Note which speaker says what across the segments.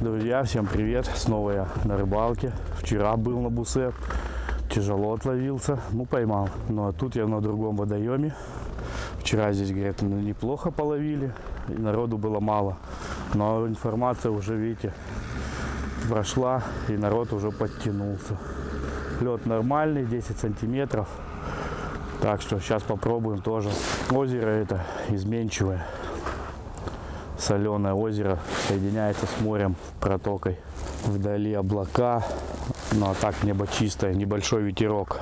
Speaker 1: Друзья, всем привет! Снова я на рыбалке. Вчера был на бусе, тяжело отловился, поймал. Ну а тут я на другом водоеме. Вчера здесь, говорят, неплохо половили, и народу было мало. Но информация уже, видите, прошла, и народ уже подтянулся. Лед нормальный, 10 сантиметров. Так что сейчас попробуем тоже. Озеро это изменчивое. Соленое озеро соединяется с морем, протокой. Вдали облака, ну а так небо чистое, небольшой ветерок.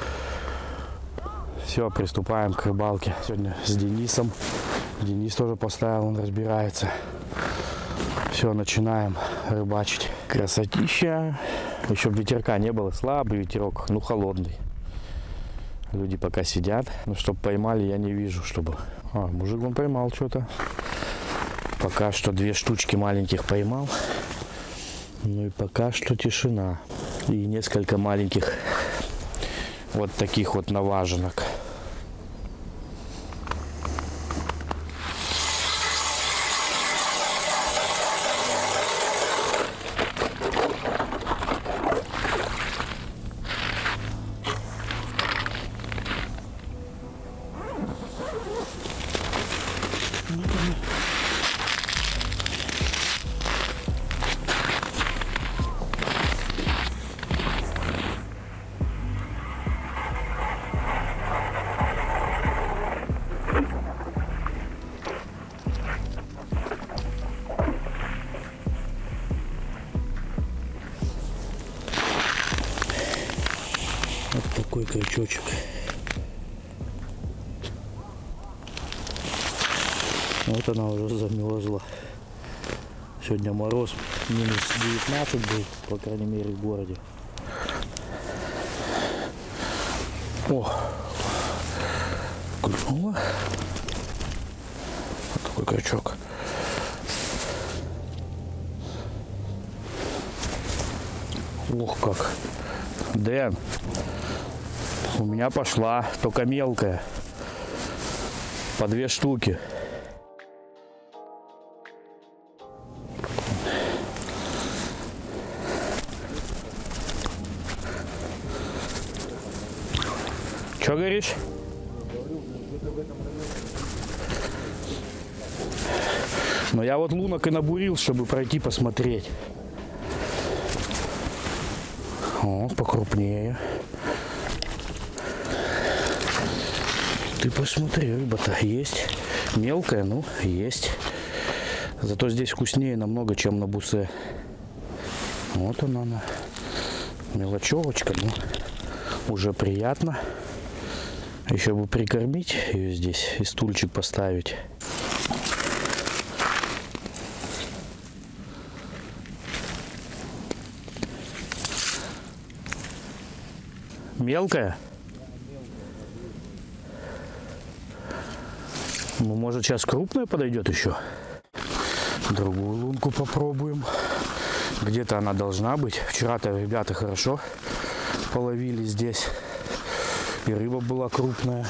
Speaker 1: Все, приступаем к рыбалке. Сегодня с Денисом. Денис тоже поставил, он разбирается. Все, начинаем рыбачить. Красотища. Еще ветерка не было, слабый ветерок, холодный. Люди пока сидят, но чтобы поймали, я не вижу, чтобы... мужик он поймал что-то. Пока что 2 штучки маленьких поймал. Ну и пока что тишина. И несколько маленьких вот таких вот наваженок. Вот такой крючочек. Вот она уже замерзла. Сегодня мороз минус 19 был, по крайней мере, в городе. О! Клюнула. Вот такой крючок. Ох как! Дэн! У меня пошла, только мелкая. По 2 штуки. Что говоришь? Но я вот лунок и набурил, чтобы пройти посмотреть. О, покрупнее. Ты посмотри, рыба-то есть. Мелкая, есть. Зато здесь вкуснее намного, чем на бусе. Вот она. Мелочевочка, уже приятно. Еще бы прикормить ее здесь и стульчик поставить. Мелкая? Может, сейчас крупная подойдет еще? Другую лунку попробуем. Где-то она должна быть. Вчера-то ребята хорошо половили здесь. И рыба была крупная.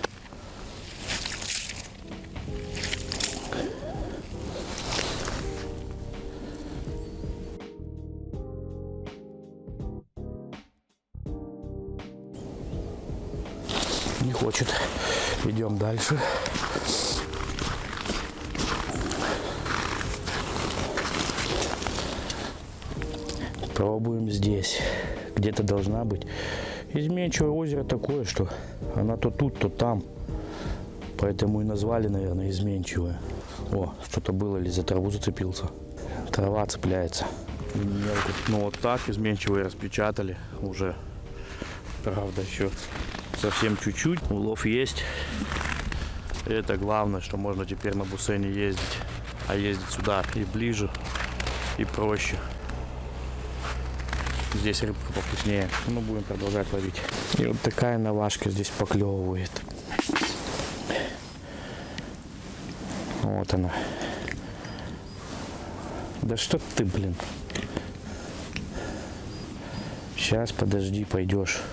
Speaker 1: Не хочет. Идем дальше. Пробуем здесь. Где-то должна быть. Изменчивое озеро такое, что она то тут, то там. Поэтому и назвали, наверное, изменчивое. О, что-то было или за траву зацепился. Трава цепляется. Вот так изменчивые распечатали уже. Правда, еще совсем чуть-чуть. Улов есть. Это главное, что можно теперь на бусе не ездить. А ездить сюда и ближе, и проще. Здесь рыбка повкуснее. Будем продолжать ловить. И вот такая навашка здесь поклевывает. Вот она. Да что ты, блин. Сейчас, подожди, пойдешь.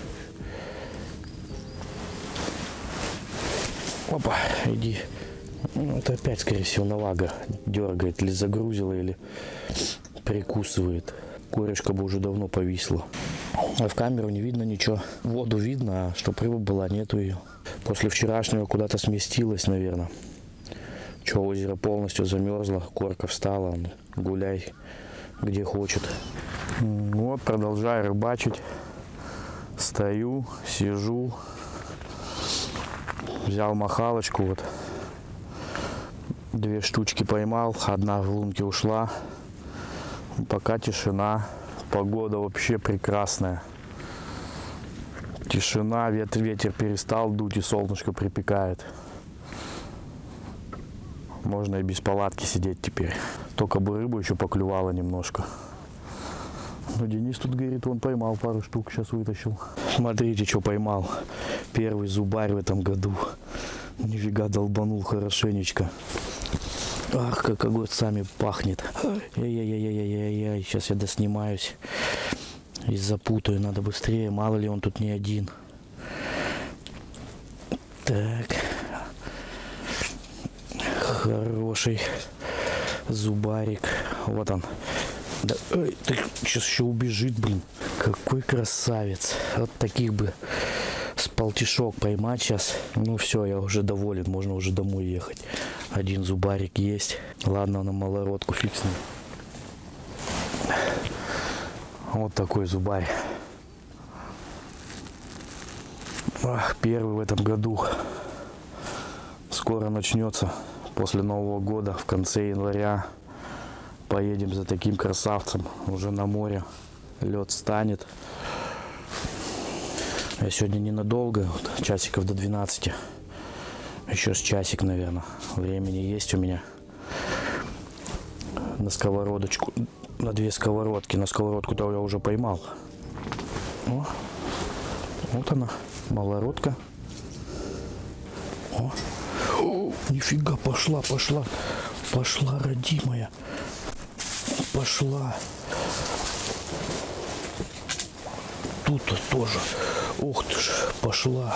Speaker 1: Опа, иди. Это опять, скорее всего, навага дергает. Или загрузила, или прикусывает. Корешка бы уже давно повисла. А в камеру не видно ничего. Воду видно, а чтоб рыба была, нету ее. После вчерашнего куда-то сместилась, наверное. Че, озеро полностью замерзло, корка встала, гуляй где хочет. Вот, продолжаю рыбачить. Стою, сижу. Взял махалочку, вот. 2 штучки поймал, 1 в лунке ушла. Пока тишина. Погода вообще прекрасная. Тишина, ветер перестал дуть и солнышко припекает. Можно и без палатки сидеть теперь. Только бы рыбу еще поклювала немножко. Ну, Денис тут говорит, он поймал пару штук, сейчас вытащил. Смотрите, что поймал. Первый зубарь в этом году. Нифига долбанул хорошенечко. Ах, как огурцами пахнет. Ай-яй-яй-яй-яй-яй. Сейчас я доснимаюсь. И запутаю, надо быстрее. Мало ли он тут не один. Так. Хороший зубарик. Вот он. Да, ой, ты сейчас еще убежит, блин. Какой красавец. Вот таких бы с полтишок поймать сейчас. Ну все, я уже доволен. Можно уже домой ехать. 1 зубарик есть. Ладно, на малородку фиг с ним. Вот такой зубарь. Ах, первый в этом году. Скоро начнется. После Нового года, в конце января. Поедем за таким красавцем. Уже на море. Лед станет. Я сегодня ненадолго. Вот, часиков до 12. Еще с часик, наверное. Времени есть у меня. На сковородочку. На 2 сковородки. На сковородку-то я уже поймал. О, вот она. Малородка. О. О, нифига, пошла. Пошла, родимая. Пошла. Тут тоже. Ух ты ж, пошла.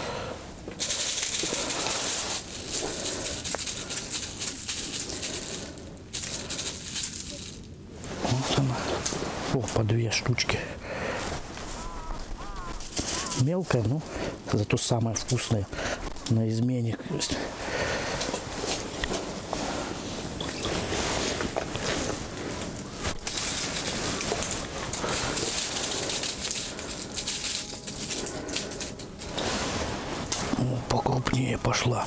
Speaker 1: Вот она. О, по 2 штучки. Мелкая, но зато самая вкусная. На измене. Покрупнее пошла.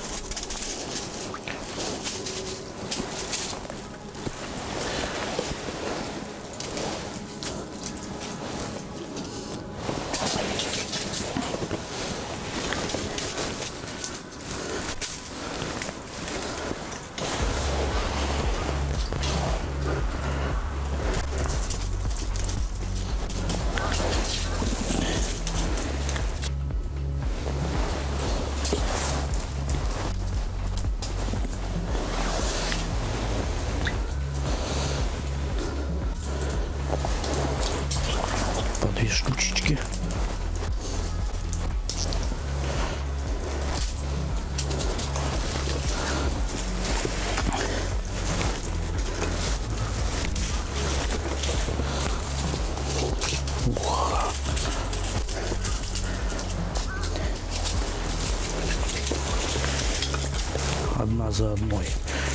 Speaker 1: По 2 штучечки. Одна за одной.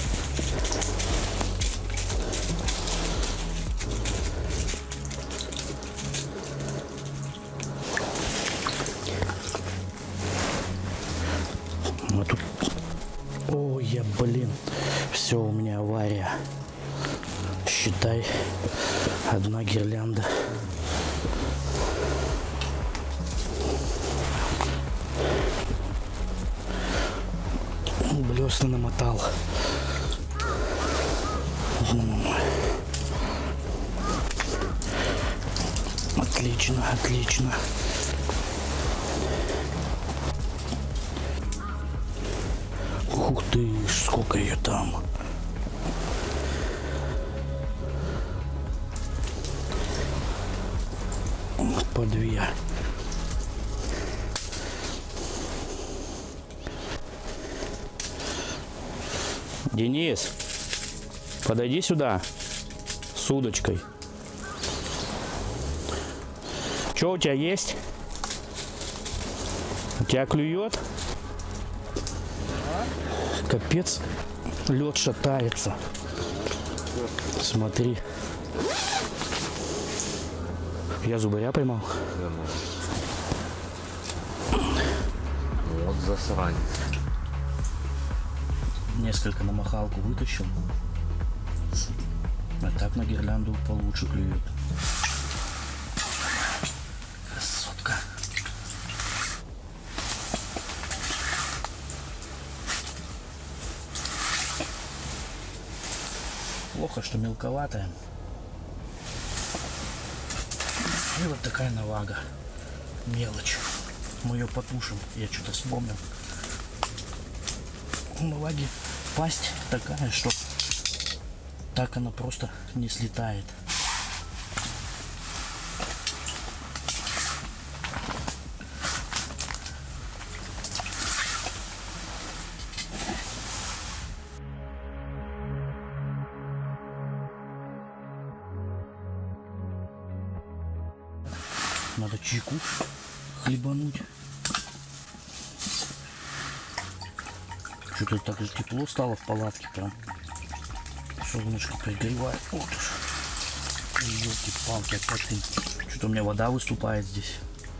Speaker 1: А тут... Ой, я, блин, все, у меня авария. Считай, 1 гирлянда. Блесна намотал. Отлично, отлично. Ух ты, сколько ее там. По 2. Денис, подойди сюда. с удочкой. Что у тебя есть? У тебя клюет? Капец, лед шатается. Смотри. Я зубаря поймал.
Speaker 2: Вот засранец.
Speaker 1: Несколько на махалку вытащил. А так на гирлянду получше клюет. Красотка. Плохо, что мелковатая. И вот такая навага. Мелочь. Мы ее потушим. Я что-то вспомнил. У наваги пасть такая, что так она просто не слетает. Надо чайку хлебануть. Что-то так же тепло стало в палатке прям. Солнышко пригревает. Вот уж. Ёлки-палки, опять ты. Что-то у меня вода выступает здесь.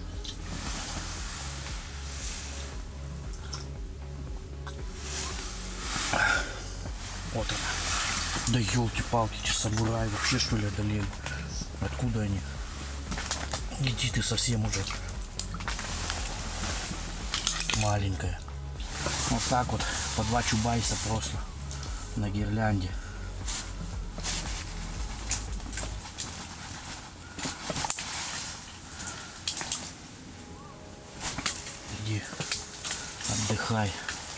Speaker 1: Вот она. Да ёлки-палки, эти самураи вообще что ли одолели? Откуда они? Иди ты совсем уже. Маленькая. Вот так вот по 2 чубайса просто на гирлянде. Иди отдыхай.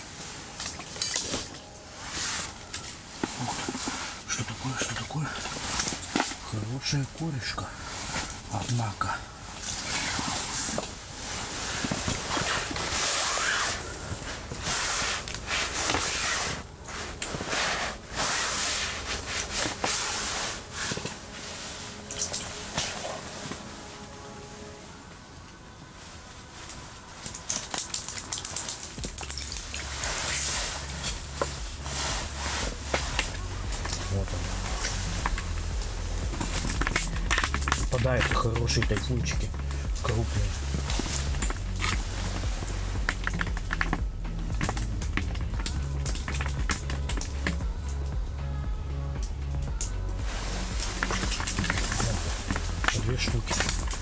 Speaker 1: Что такое, что такое? Хорошая корешка. Однако. Вот он. Попадаются хорошие тайфунчики, крупные. Вот, 2 штуки.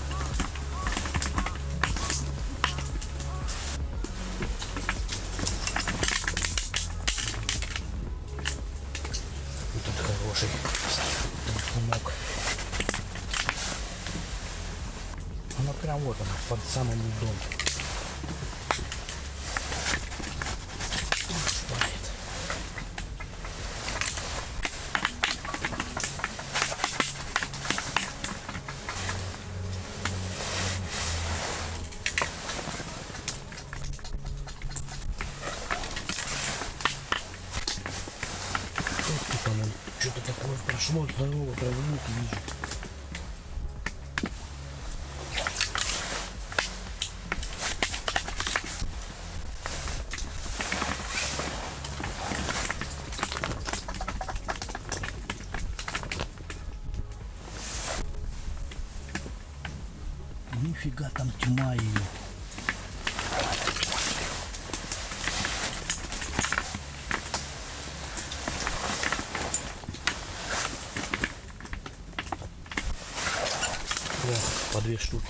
Speaker 1: Тут хороший тайфунок. Она прям вот она, под самым льдом. Спает. Что-то такое прошло, здорово, травнуки вижу. Нифига там тьма ее. О, по 2 штуки.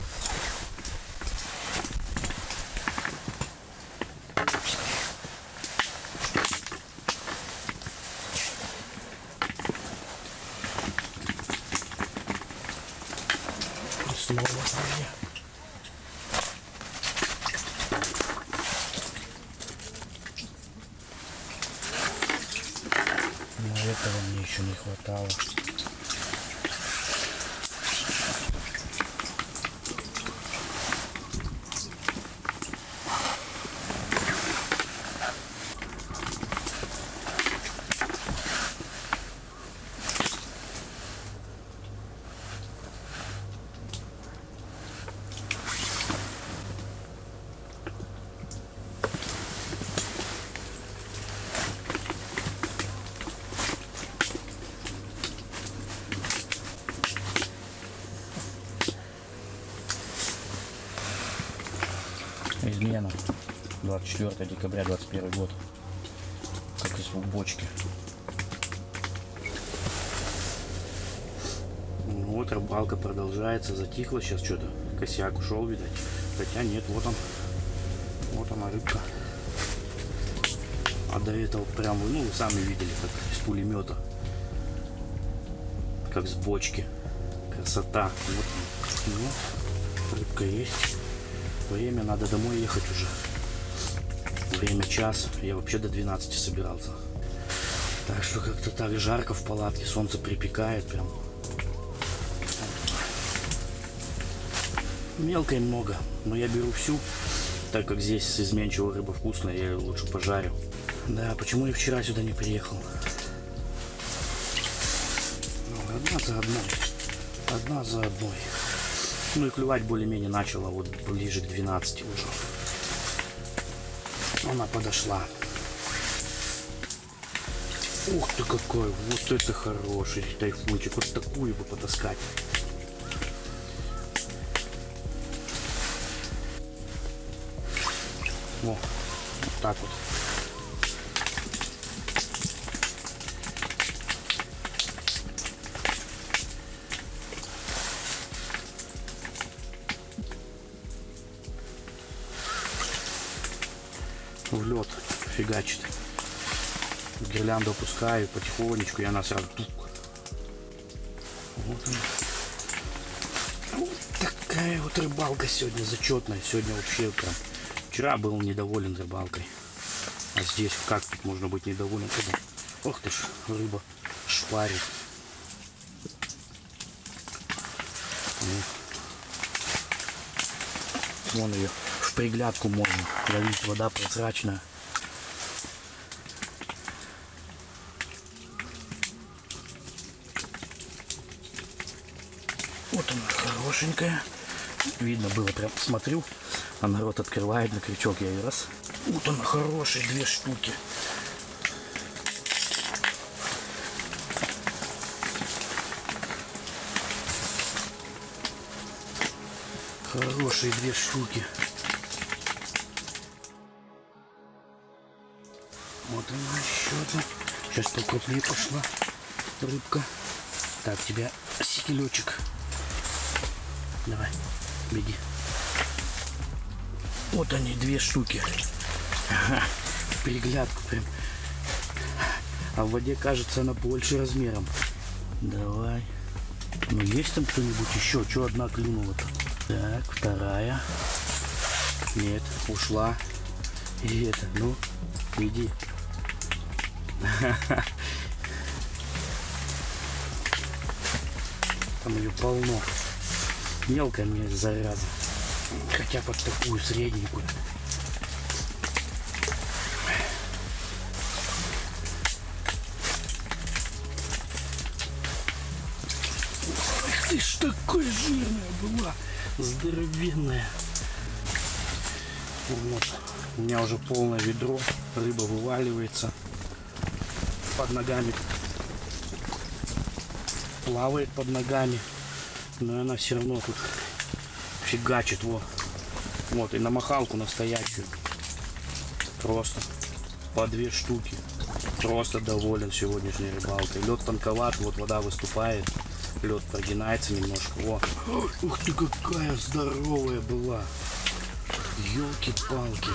Speaker 1: И снова остальные. Но этого мне еще не хватало.
Speaker 2: Измена. 24 декабря 21 год. Как из бочки. Ну вот рыбалка продолжается. Затихла сейчас что-то. Косяк ушел, видать. Хотя нет, вот он. Вот она рыбка. А до этого прям, ну вы сами видели, как из пулемета. Как с бочки. Красота. Вот. Ну, рыбка есть. Время, надо домой ехать уже. Время час. Я вообще до 12 собирался. Так что как-то так жарко в палатке. Солнце припекает прям. Мелкой много. Но я беру всю. Так как здесь с изменчивой рыба вкусная, я ее лучше пожарю. Да, почему я вчера сюда не приехал? Ну, одна за одной. Одна за одной. Ну и клевать более-менее начала вот ближе к 12 уже. Она подошла. Ух ты какой! Вот это хороший тайфунчик. Вот такую бы потаскать. О, вот так вот. В лед фигачит. Гирлянду опускаю потихонечку, и она сразу тук. Вот она. Вот такая вот рыбалка сегодня зачетная. Сегодня вообще прям. Вчера был недоволен рыбалкой. А здесь как тут можно быть недоволен? Ох ты ж, рыба шпарит. Вон ее в приглядку можно ловить, вода прозрачная. Вот она хорошенькая. Видно было, прям смотрю, а народ открывает на крючок, я ее раз. Вот она хорошая, 2 штуки. Хорошие 2 штуки. Вот она еще одна. Сейчас покрупнее пошла рыбка. Так, тебя сикелечек. Давай, беги. Вот они, 2 штуки. Ага, приглядку прям. А в воде, кажется, она больше размером. Давай. Ну есть там кто-нибудь еще? Что одна клюнула-то? Так, вторая. Нет, ушла. И это, ну, иди. Там ее полно. Мелкая мне зараза. Хотя под такую средненькую. Эх ты ж, такая жирная была. Здоровенная. Вот. У меня уже полное ведро. Рыба вываливается. Под ногами. Плавает под ногами. Но она все равно тут фигачит. Вот. И на махалку настоящую. Просто по 2 штуки. Просто доволен сегодняшней рыбалкой. Лед тонковат, вот вода выступает. Лед прогинается немножко. Во. Ух ты, какая здоровая была. Ёлки-палки.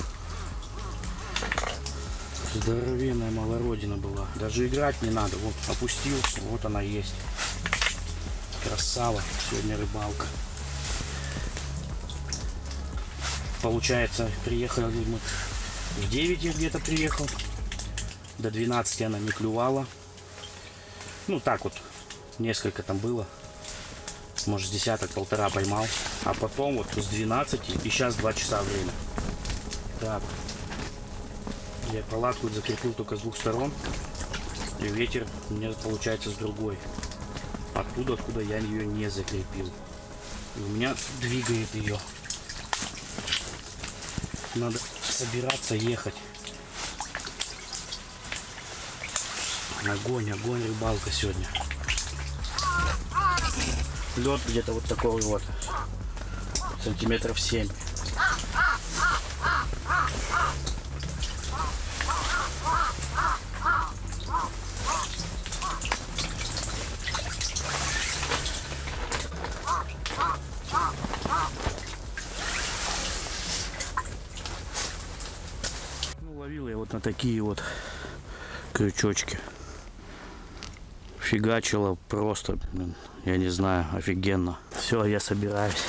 Speaker 2: Здоровенная малородина была. Даже играть не надо. Вот, опустил, вот она есть. Красава. Сегодня рыбалка. Получается, приехали мы в 9 я где-то приехал. До 12 она не клювала. Ну так вот. Несколько там было. Может, с десяток-полтора поймал. А потом вот с 12 и сейчас 2 часа время. Так. Я палатку закрепил только с 2 сторон. И ветер у меня получается с другой. Оттуда, откуда я ее не закрепил. И у меня двигает ее. Надо собираться ехать. Огонь, огонь, рыбалка сегодня. Лед где-то вот такой вот. Сантиметров 7. на такие вот крючочки. Фигачило просто, блин, я не знаю, офигенно. Все, я собираюсь.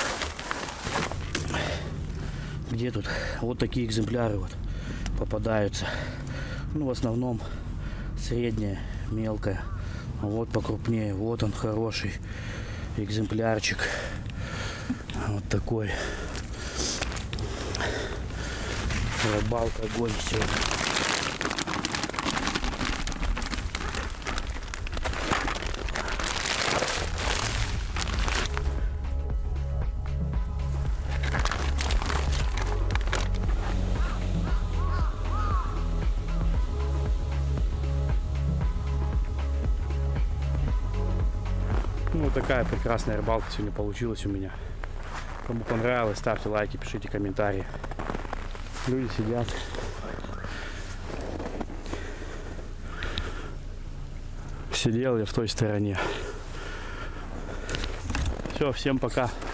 Speaker 2: Где тут? Вот такие экземпляры вот попадаются. Ну, в основном средняя, мелкая. А вот покрупнее. Вот он, хороший экземплярчик. Вот такой. Рыбалка, огонь сегодня.
Speaker 1: Ну, такая прекрасная рыбалка сегодня получилась у меня. Кому понравилось, ставьте лайки, пишите комментарии. Люди сидят. Сидел я в той стороне. Все, всем пока.